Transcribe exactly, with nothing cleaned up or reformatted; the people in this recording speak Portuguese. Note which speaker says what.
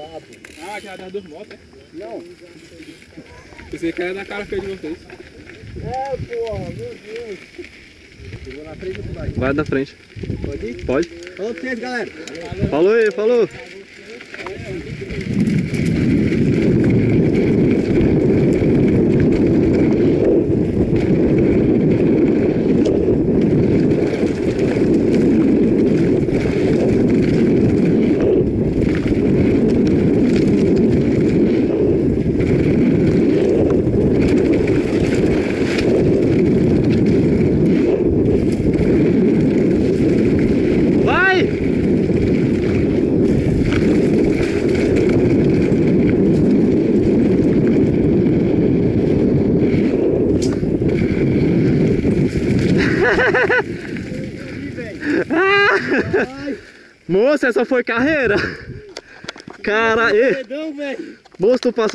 Speaker 1: Ah, que era das duas motos, é?
Speaker 2: Não.
Speaker 1: Pensei que era da cara feia de vocês.
Speaker 2: É, porra, meu Deus. Eu vou na frente do vai.
Speaker 3: Vai da frente.
Speaker 2: Pode ir?
Speaker 3: Pode.
Speaker 2: Falou pra vocês, galera.
Speaker 3: Falou aí, falou. Moça, essa foi carreira? Cara, e... Moço, tu passou.